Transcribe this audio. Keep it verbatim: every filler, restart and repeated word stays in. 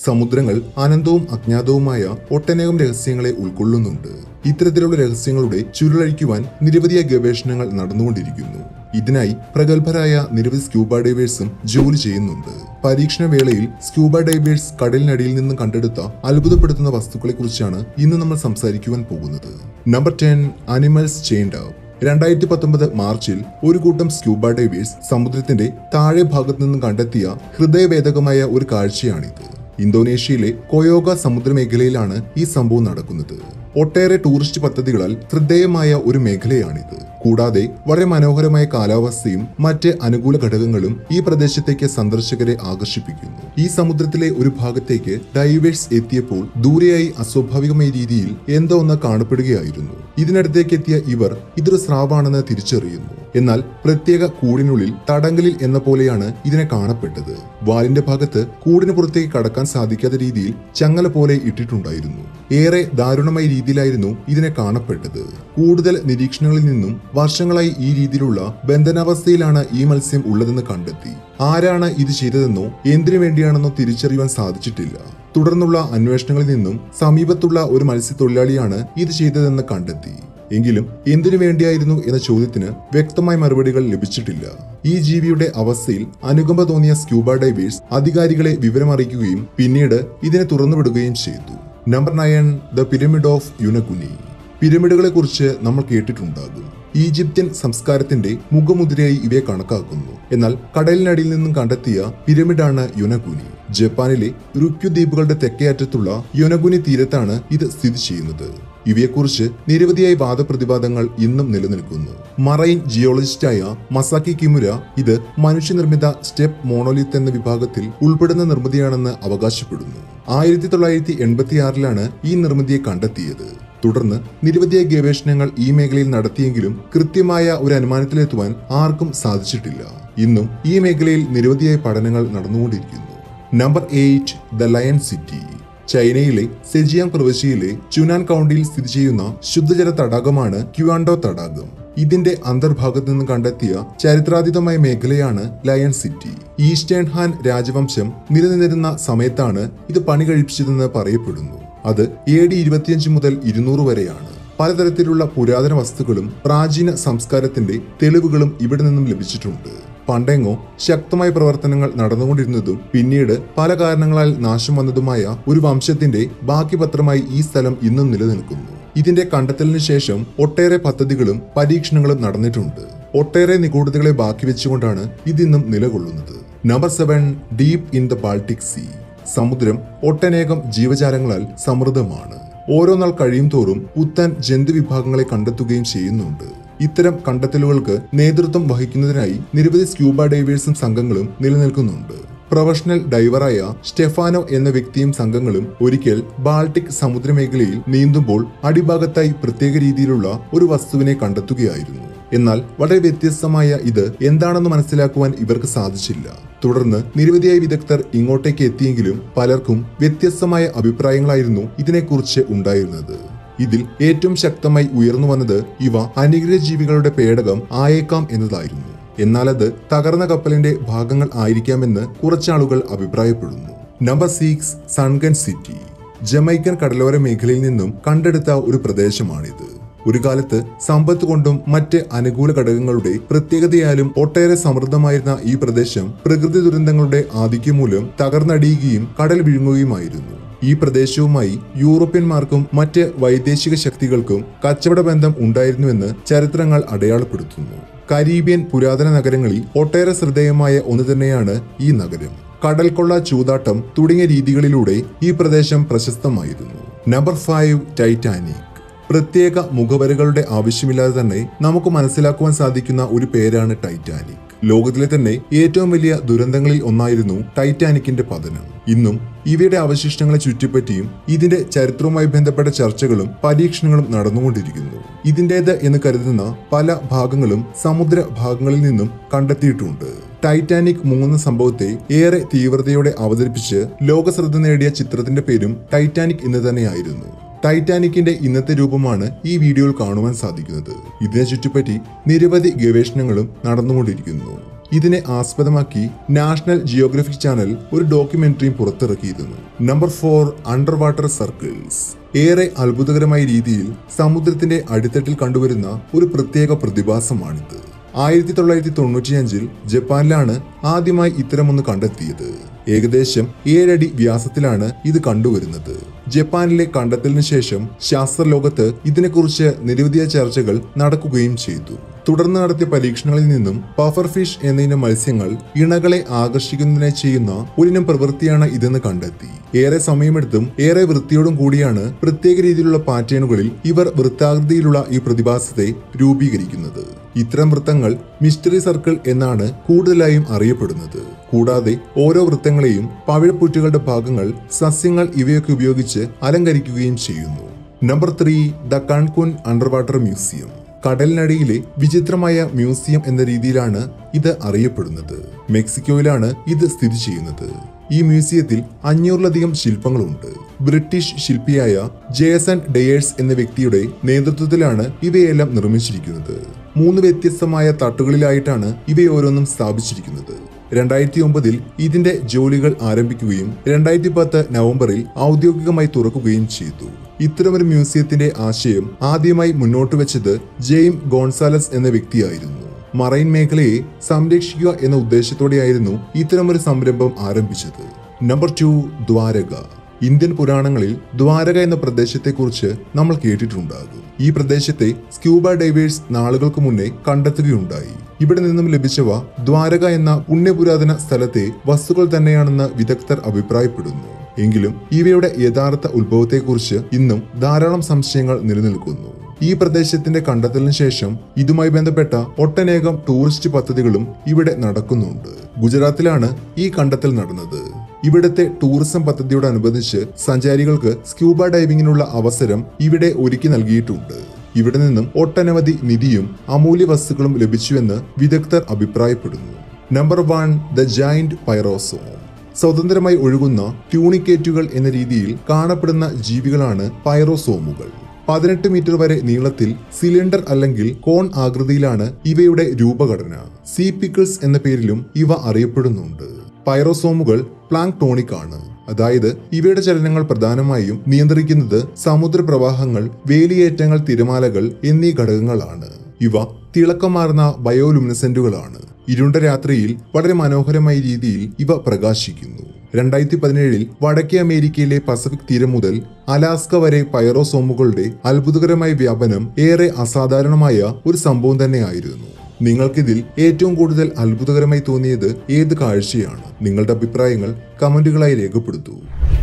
സമുദ്രങ്ങൾ അനന്തവും അജ്ഞാതവുമായ ഒട്ടനേകം രഹസ്യങ്ങളെ ഉൾക്കൊള്ളുന്നുണ്ട്. ഇത്തരത്തിലുള്ള രഹസ്യങ്ങളുടെ ചുരുളഴിക്കുവാൻ നിരവധിയായ ഗവേഷണങ്ങൾ നടന്നുകൊണ്ടിരിക്കുന്നു. ഇതിനായി പ്രഗത്ഭരായ നിരവധി സ്ക്യൂബ ഡൈവേഴ്സും ജോലി ചെയ്യുന്നുണ്ട്. പരീക്ഷണ വേളയിൽ സ്ക്യൂബ ഡൈവേഴ്സ് കടലിനടിയിൽ നിന്നും കണ്ടെടുത്ത അത്ഭുതപ്പെടുത്തുന്ന വസ്തുക്കളെ കുറിച്ചാണ് ഇന്ന് നമ്മൾ സംസാരിക്കുവാൻ പോകുന്നത്. Number ten, animals chained up. രണ്ടായിരത്തി പത്തൊമ്പത് മാർച്ചിൽ ഒരു കൂട്ടം സ്ക്യൂബ ഡൈവേഴ്സ് സമുദ്രത്തിന്റെ താഴെ ഭാഗത്തു നിന്നും കണ്ടെത്തിയ ഹൃദയഭേദകമായ ഒരു കാഴ്ചയാണിത്. ഇന്തോനേഷ്യയിലെ കൊയോഗ സമുദ്രമേഖലയിലാണ് ഈ സംഭവം നടക്കുന്നത്. ഒട്ടേറെ ടൂറിസ്റ്റ് പദ്ധതികളാൽ ശ്രദ്ധേയമായ ഒരു മേഖലയാണിത്. കൂടാതെ വളരെ മനോഹരമായ കാലാവസ്ഥയും മറ്റ് അനുകൂല ഘടകങ്ങളും ഈ പ്രദേശത്തേക്ക് സന്ദർശകരെ ആകർഷിപ്പിക്കുന്നു. ഈ സമുദ്രത്തിലെ ഒരു ഭാഗത്തേക്ക് ഡൈവേഴ്സ് എത്തിയപ്പോൾ ദൂരെയായി അസ്വാഭാവികമായ രീതിയിൽ എന്തോ ഒന്ന് കാണപ്പെടുകയായിരുന്നു. ഇതിനടുത്തേക്ക് എത്തിയ ഇവർ ഇതൊരു സ്രാവാണെന്ന് തിരിച്ചറിയുന്നു. എന്നാൽ പ്രത്യേക കൂടിനുള്ളിൽ തടങ്കലിൽ എന്ന പോലെയാണ് ഇതിനെ കാണപ്പെട്ടത്. വാലിന്റെ ഭാഗത്ത് കൂടിന് പുറത്തേക്ക് കടക്കാൻ സാധിക്കാത്ത രീതിയിൽ ചങ്ങല പോലെ ഇട്ടിട്ടുണ്ടായിരുന്നു. ഏറെ ദാരുണമായ രീതിയിലായിരുന്നു ഇതിനെ കാണപ്പെട്ടത്. കൂടുതൽ നിരീക്ഷണങ്ങളിൽ നിന്നും വർഷങ്ങളായി ഈ രീതിയിലുള്ള ബന്ധനാവസ്ഥയിലാണ് ഈ മത്സ്യം ഉള്ളതെന്ന് കണ്ടെത്തി. ആരാണ് ഇത് ചെയ്തതെന്നോ എന്തിനു വേണ്ടിയാണെന്നോ തിരിച്ചറിയുവാൻ സാധിച്ചിട്ടില്ല. തുടർന്നുള്ള അന്വേഷണങ്ങളിൽ നിന്നും സമീപത്തുള്ള ഒരു മത്സ്യത്തൊഴിലാളിയാണ് ഇത് ചെയ്തതെന്ന് കണ്ടെത്തി. എങ്കിലും എന്തിനു വേണ്ടിയായിരുന്നു എന്ന ചോദ്യത്തിന് വ്യക്തമായ മറുപടികൾ ലഭിച്ചിട്ടില്ല. ഈ ജീവിയുടെ അവസ്ഥയിൽ അനുകമ്പ തോന്നിയ സ്ക്യൂബ ഡൈവേഴ്സ് അധികാരികളെ വിവരമറിയിക്കുകയും പിന്നീട് ഇതിനെ തുറന്നുവിടുകയും ചെയ്തു. Number nine, the pyramid of Yonaguni. പിരമിഡുകളെ കുറിച്ച് നമ്മൾ കേട്ടിട്ടുണ്ടാകും. ഈജിപ്ത്യൻ സംസ്കാരത്തിന്റെ മുഖമുദ്രയായി ഇവയെ കണക്കാക്കുന്നു. എന്നാൽ കടലിനടിയിൽ നിന്നും കണ്ടെത്തിയ പിരമിഡാണ് യുനകുനി. ജപ്പാനിലെ റുക്യു ദ്വീപുകളുടെ തെക്കേ അറ്റത്തുള്ള യുനകുനി തീരത്താണ് ഇത് സ്ഥിതി ചെയ്യുന്നത്. ഇവയെക്കുറിച്ച് നിരവധിയായ വാദപ്രതിവാദങ്ങൾ ഇന്നും നിലനിൽക്കുന്നു. മറൈൻ ജിയോളജിസ്റ്റായ മസാക്കി കിമുര ഇത് മനുഷ്യനിർമ്മിത സ്റ്റെപ്പ് മോണോലിത്ത് എന്ന വിഭാഗത്തിൽ ഉൾപ്പെടുന്ന നിർമ്മിതിയാണെന്ന് അവകാശപ്പെടുന്നു. ആയിരത്തി തൊള്ളായിരത്തി എൺപത്തി ആറിലാണ് ഈ നിർമ്മിതിയെ കണ്ടെത്തിയത്. തുടർന്ന് നിരവധിയായ ഗവേഷണങ്ങൾ ഈ മേഖലയിൽ നടത്തിയെങ്കിലും കൃത്യമായ ഒരു അനുമാനത്തിലെത്തുവാൻ ആർക്കും സാധിച്ചിട്ടില്ല. ഇന്നും ഈ മേഖലയിൽ നിരവധിയായ പഠനങ്ങൾ നടന്നുകൊണ്ടിരിക്കുന്നു. Number eight, the lion city. ചൈനയിലെ സെജിയാങ് പ്രവിശ്യയിലെ ചുനാൻ കൗണ്ടിയിൽ സ്ഥിതി ചെയ്യുന്ന ശുദ്ധജല തടാകമാണ് ക്യുവാൻഡോ തടാകം. ഇതിന്റെ അന്തർഭാഗത്ത് നിന്ന് കണ്ടെത്തിയ ചരിത്രാതീതമായ മേഖലയാണ് ലയൺ സിറ്റി. ഈസ്റ്റേൺ ഹാൻ രാജവംശം നിലനിന്നിരുന്ന സമയത്താണ് ഇത് പണി കഴിപ്പിച്ചതെന്ന് പറയപ്പെടുന്നു. അത് എ ഡി ഇരുപത്തിയഞ്ച് മുതൽ ഇരുന്നൂറ് വരെയാണ്. പലതരത്തിലുള്ള പുരാതന വസ്തുക്കളും പ്രാചീന സംസ്കാരത്തിന്റെ തെളിവുകളും ഇവിടെ നിന്നും ലഭിച്ചിട്ടുണ്ട്. പണ്ടെങ്ങോ ശക്തമായ പ്രവർത്തനങ്ങൾ നടന്നുകൊണ്ടിരുന്നതും പിന്നീട് പല കാരണങ്ങളാൽ നാശം വന്നതുമായ ഒരു വംശത്തിന്റെ ബാക്കി പത്രമായി ഈ സ്ഥലം ഇന്നും നിലനിൽക്കുന്നു. ഇതിന്റെ കണ്ടെത്തലിന് ശേഷം ഒട്ടേറെ പദ്ധതികളും പരീക്ഷണങ്ങളും നടന്നിട്ടുണ്ട്. ഒട്ടേറെ നിഗൂഢതകളെ ബാക്കി വെച്ചുകൊണ്ടാണ് ഇതിന്നും നിലകൊള്ളുന്നത്. Number seven, deep in the Baltic sea. സമുദ്രം ഒട്ടനേകം ജീവജാലങ്ങളാൽ സമൃദ്ധമാണ്. ഓരോ നാൾ കഴിയും തോറും പുത്തൻ ജന്തുവിഭാഗങ്ങളെ കണ്ടെത്തുകയും ചെയ്യുന്നുണ്ട്. ഇത്തരം കണ്ടെത്തലുകൾക്ക് നേതൃത്വം വഹിക്കുന്നതിനായി നിരവധി സ്ക്യൂബ ഡൈവേഴ്സും സംഘങ്ങളും നിലനിൽക്കുന്നുണ്ട്. പ്രൊഫഷണൽ ഡൈവറായ സ്റ്റെഫാനോ എന്ന വ്യക്തിയും സംഘങ്ങളും ഒരിക്കൽ ബാൾട്ടിക് സമുദ്രമേഖലയിൽ നീന്തുമ്പോൾ അടിഭാഗത്തായി പ്രത്യേക രീതിയിലുള്ള ഒരു വസ്തുവിനെ കണ്ടെത്തുകയായിരുന്നു. എന്നാൽ വളരെ വ്യത്യസ്തമായ ഇത് എന്താണെന്ന് മനസ്സിലാക്കുവാൻ ഇവർക്ക് സാധിച്ചില്ല. തുടർന്ന് നിരവധിയായ വിദഗ്ധർ ഇങ്ങോട്ടേക്ക് എത്തിയെങ്കിലും പലർക്കും വ്യത്യസ്തമായ അഭിപ്രായങ്ങളായിരുന്നു ഇതിനെക്കുറിച്ച് ഉണ്ടായിരുന്നത്. ഇതിൽ ഏറ്റവും ശക്തമായി ഉയർന്നു വന്നത് ഇവ അനിഗ്രഹ ജീവികളുടെ പേടകം ആയേക്കാം എന്നതായിരുന്നു. എന്നാൽ അത് തകർന്ന കപ്പലിന്റെ ഭാഗങ്ങൾ ആയിരിക്കാമെന്ന് കുറച്ചാളുകൾ അഭിപ്രായപ്പെടുന്നു. Number six, sunken city. Jamaican കടലോര മേഖലയിൽ നിന്നും കണ്ടെടുത്ത ഒരു പ്രദേശമാണിത്. ഒരു കാലത്ത് സമ്പത്ത് കൊണ്ടും മറ്റ് അനുകൂല ഘടകങ്ങളുടെ പ്രത്യേകതയാലും ഒട്ടേറെ സമൃദ്ധമായിരുന്ന ഈ പ്രദേശം പ്രകൃതി ദുരന്തങ്ങളുടെ ആധിക്യം മൂലം തകർന്നടിയുകയും കടൽ വിഴുങ്ങുകയുമായിരുന്നു. ഈ പ്രദേശവുമായി യൂറോപ്യന്മാർക്കും മറ്റ് വൈദേശിക ശക്തികൾക്കും കച്ചവട ബന്ധം ഉണ്ടായിരുന്നുവെന്ന് ചരിത്രങ്ങൾ അടയാളപ്പെടുത്തുന്നു. കരീബിയൻ പുരാതന നഗരങ്ങളിൽ ഒട്ടേറെ ശ്രദ്ധേയമായ ഒന്ന് തന്നെയാണ് ഈ നഗരം. കടൽക്കൊള്ള, ചൂതാട്ടം തുടങ്ങിയ രീതികളിലൂടെ ഈ പ്രദേശം പ്രശസ്തമായിരുന്നു. Number five, Titanic. പ്രത്യേക മുഖവരകളുടെ ആവശ്യമില്ലാതെ തന്നെ നമുക്ക് മനസ്സിലാക്കുവാൻ സാധിക്കുന്ന ഒരു പേരാണ് ടൈറ്റാനിക്. ലോകത്തിലെ തന്നെ ഏറ്റവും വലിയ ദുരന്തങ്ങളിൽ ഒന്നായിരുന്നു ടൈറ്റാനിക്കിന്റെ പതനം. ഇന്നും ഇവയുടെ അവശിഷ്ടങ്ങളെ ചുറ്റിപ്പറ്റിയും ഇതിന്റെ ചരിത്രവുമായി ബന്ധപ്പെട്ട ചർച്ചകളും പരീക്ഷണങ്ങളും നടന്നുകൊണ്ടിരിക്കുന്നു. ഇതിന്റേത് എന്ന് കരുതുന്ന പല ഭാഗങ്ങളും സമുദ്ര ഭാഗങ്ങളിൽ നിന്നും കണ്ടെത്തിയിട്ടുണ്ട്. ടൈറ്റാനിക് മുങ്ങുന്ന സംഭവത്തെ ഏറെ തീവ്രതയോടെ അവതരിപ്പിച്ച് ലോകശ്രദ്ധ നേടിയ ചിത്രത്തിന്റെ പേരും ടൈറ്റാനിക് എന്ന് തന്നെയായിരുന്നു. ടൈറ്റാനിക്കിന്റെ ഇന്നത്തെ രൂപമാണ് ഈ വീഡിയോയിൽ കാണുവാൻ സാധിക്കുന്നത്. ഇതിനെ ചുറ്റിപ്പറ്റി നിരവധി ഗവേഷണങ്ങളും നടന്നുകൊണ്ടിരിക്കുന്നു. ഇതിനെ ആസ്പദമാക്കി നാഷണൽ ജിയോഗ്രഫിക് ചാനൽ ഒരു ഡോക്യുമെന്ററിയും പുറത്തിറക്കിയിരുന്നു. Number four, underwater circles. ഏറെ അത്ഭുതകരമായ രീതിയിൽ സമുദ്രത്തിന്റെ അടിത്തട്ടിൽ കണ്ടുവരുന്ന ഒരു പ്രത്യേക പ്രതിഭാസമാണിത്. ആയിരത്തി തൊള്ളായിരത്തി തൊണ്ണൂറ്റിയഞ്ചിൽ ജപ്പാനിലാണ് ആദ്യമായി ഇത്തരമൊന്ന് കണ്ടെത്തിയത്. ഏകദേശം ഏഴടി വ്യാസത്തിലാണ് ഇത് കണ്ടുവരുന്നത്. ജപ്പാനിലെ കണ്ടെത്തലിന് ശേഷം ശാസ്ത്രലോകത്ത് ഇതിനെക്കുറിച്ച് നിരവധി ചർച്ചകൾ നടക്കുകയും ചെയ്തു. തുടർന്ന് നടത്തിയ പരീക്ഷണങ്ങളിൽ നിന്നും പഫർ ഫിഷ് എന്നതിന്റെ മത്സ്യങ്ങൾ ഇണകളെ ആകർഷിക്കുന്നതിനായി ചെയ്യുന്ന ഒരിനം പ്രവൃത്തിയാണ് ഇതെന്ന് കണ്ടെത്തി. ഏറെ സമയമെടുത്തും ഏറെ വൃത്തിയോടും കൂടിയാണ് പ്രത്യേക രീതിയിലുള്ള പാറ്റേണുകളിൽ ഇവർ വൃത്താകൃതിയിലുള്ള ഈ പ്രതിഭാസത്തെ രൂപീകരിക്കുന്നത്. ഇത്തരം വൃത്തങ്ങൾ മിസ്റ്ററി സർക്കിൾ എന്നാണ് കൂടുതലായും അറിയപ്പെടുന്നത്. കൂടാതെ ഓരോ വൃത്തങ്ങളെയും പവിഴപ്പുറ്റുകളുടെ ഭാഗങ്ങൾ, സസ്യങ്ങൾ ഇവയൊക്കെ ഉപയോഗിച്ച് അലങ്കരിക്കുകയും ചെയ്യുന്നു. Number three, the Cancun underwater museum. കടലിനടിയിലെ വിചിത്രമായ മ്യൂസിയം എന്ന രീതിയിലാണ് ഇത് അറിയപ്പെടുന്നത്. മെക്സിക്കോയിലാണ് ഇത് സ്ഥിതി ചെയ്യുന്നത്. ഈ മ്യൂസിയത്തിൽ അഞ്ഞൂറിലധികം ശില്പങ്ങളുണ്ട്. ബ്രിട്ടീഷ് ശില്പിയായ ജേസൺ ഡെയേഴ്സ് എന്ന വ്യക്തിയുടെ നേതൃത്വത്തിലാണ് ഇവയെല്ലാം നിർമ്മിച്ചിരിക്കുന്നത്. മൂന്ന് വ്യത്യസ്തമായ തട്ടുകളിലായിട്ടാണ് ഇവയോരോന്നും സ്ഥാപിച്ചിരിക്കുന്നത്. രണ്ടായിരത്തി ഒമ്പതിൽ ഇതിന്റെ ജോലികൾ ആരംഭിക്കുകയും രണ്ടായിരത്തി പത്ത് നവംബറിൽ ഔദ്യോഗികമായി തുറക്കുകയും ചെയ്തു. ഇത്തരമൊരു മ്യൂസിയത്തിന്റെ ആശയം ആദ്യമായി മുന്നോട്ട് വെച്ചത് ജെയിം ഗോൺസാലസ് എന്ന വ്യക്തിയായിരുന്നു. മറൈൻ മേഖലയെ സംരക്ഷിക്കുക എന്ന ഉദ്ദേശത്തോടെയായിരുന്നു ഇത്തരമൊരു സംരംഭം ആരംഭിച്ചത്. Number two, Dwarka. ഇന്ത്യൻ പുരാണങ്ങളിൽ ദ്വാരക എന്ന പ്രദേശത്തെക്കുറിച്ച് നമ്മൾ കേട്ടിട്ടുണ്ടാകും. ഈ പ്രദേശത്തെ സ്ക്യൂബ ഡൈവേഴ്സ് നാളുകൾക്ക് മുന്നേ കണ്ടെത്തുകയുണ്ടായി. ഇവിടെ നിന്നും ലഭിച്ചവ ദ്വാരക എന്ന പുണ്യപുരാതന സ്ഥലത്തെ വസ്തുക്കൾ തന്നെയാണെന്ന് വിദഗ്ധർ അഭിപ്രായപ്പെടുന്നു. എങ്കിലും ഇവയുടെ യഥാർത്ഥ ഉത്ഭവത്തെക്കുറിച്ച് ഇന്നും ധാരാളം സംശയങ്ങൾ നിലനിൽക്കുന്നു. ഈ പ്രദേശത്തിന്റെ കണ്ടെത്തലിന് ശേഷം ഇതുമായി ബന്ധപ്പെട്ട ഒട്ടനേകം ടൂറിസ്റ്റ് പദ്ധതികളും ഇവിടെ നടക്കുന്നുണ്ട്. ഗുജറാത്തിലാണ് ഈ കണ്ടെത്തൽ നടന്നത്. ഇവിടുത്തെ ടൂറിസം പദ്ധതിയോടനുബന്ധിച്ച് സഞ്ചാരികൾക്ക് സ്ക്യൂബ ഡൈവിങ്ങിനുള്ള അവസരം ഇവിടെ ഒരുക്കി നൽകിയിട്ടുണ്ട്. ഇവിടെ നിന്നും ഒട്ടനവധി നിധിയും അമൂല്യ വസ്തുക്കളും ലഭിച്ചുവെന്ന് വിദഗ്ധർ അഭിപ്രായപ്പെടുന്നു. Number one, the giant pyrosome. സ്വതന്ത്രമായി ഒഴുകുന്ന ട്യൂണിക്കേറ്റുകൾ എന്ന രീതിയിൽ കാണപ്പെടുന്ന ജീവികളാണ് പൈറോസോമുകൾ. പതിനെട്ട് മീറ്റർ വരെ നീളത്തിൽ സിലിണ്ടർ അല്ലെങ്കിൽ കോൺ ആകൃതിയിലാണ് ഇവയുടെ രൂപഘടന. സീ പിക്കിൾസ് എന്ന പേരിലും ഇവ അറിയപ്പെടുന്നുണ്ട്. പൈറോസോമുകൾ പ്ലാങ്ക്ടോണിക് ആണ്. അതായത് ഇവയുടെ ചലനങ്ങൾ പ്രധാനമായും നിയന്ത്രിക്കുന്നത് സമുദ്രപ്രവാഹങ്ങൾ, വേലിയേറ്റങ്ങൾ, തിരമാലകൾ എന്നീ ഘടകങ്ങളാണ്. ഇവ തിളക്കമാർന്ന ബയോലുമിനസെന്റുകളാണ്. ഇരുണ്ട രാത്രിയിൽ വളരെ മനോഹരമായ രീതിയിൽ ഇവ പ്രകാശിക്കുന്നു. രണ്ടായിരത്തി പതിനേഴിൽ വടക്കേ അമേരിക്കയിലെ പസഫിക് തീരം മുതൽ അലാസ്ക വരെ പൈറോസോമുകളുടെ അത്ഭുതകരമായ വ്യാപനം ഏറെ അസാധാരണമായ ഒരു സംഭവം തന്നെയായിരുന്നു. നിങ്ങൾക്കിതിൽ ഏറ്റവും കൂടുതൽ അത്ഭുതകരമായി തോന്നിയത് ഏത് കാഴ്ചയാണ്? നിങ്ങളുടെ അഭിപ്രായങ്ങൾ കമന്റുകളായി രേഖപ്പെടുത്തൂ.